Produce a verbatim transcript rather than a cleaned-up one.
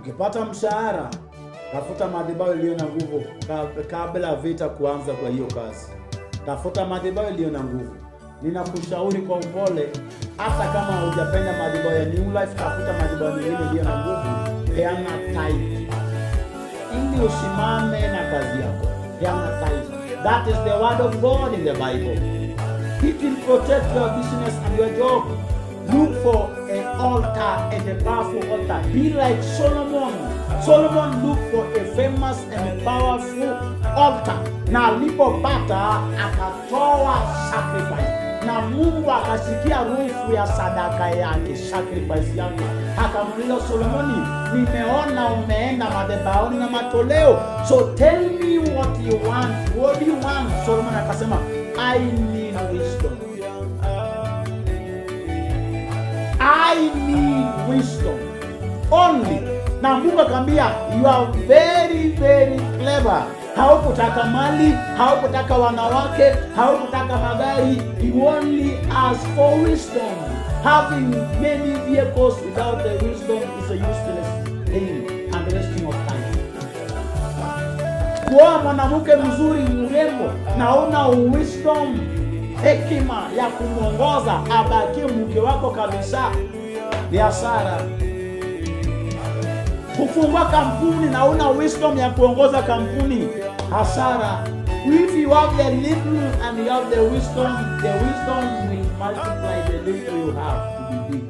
Ukipata mshahara, tafuta madhabahu iliyo na nguvu kabla vita kuanza kwa hiyo kazi. Tafuta madhabahu iliyo na nguvu. Ninakushauri kwa upole, hata kama hujapenda madhabahu ya New Life, tafuta madhabahu nyingine iliyo na nguvu. Peana tithe ili usimame na kazi yako. Peana tithe. That is the word of God in the Bible. It will protect your business and your job. Look for an altar and a powerful altar. Be like Solomon. Solomon looked for a famous and powerful altar. Na alipopata akatoa sacrifice. Na Mungu akasikia harufu ya sadaka yake, sacrifice yake. Akamuuliza Solomoni, nimeona umeenda madhabahuni na matoleo. So tell me what you want. What do you want? Solomon akasema, I need wisdom. I need wisdom only. Na Mungu akamwambia, you are very very clever. Haukutaka mali, haukutaka wanawake, haukutaka magari. You only ask for wisdom. Having many vehicles without the wisdom is a useless thing and wasting of time. Kuoa mwanamke mzuri mrembo na una wisdom, hekima ya kumuongoza abaki mke wako kabisa, ni hasara. Kufungua kampuni na una wisdom ya kuongoza kampuni, hasara. If you have the little and you have the wisdom, the wisdom will multiply the little you have to be big.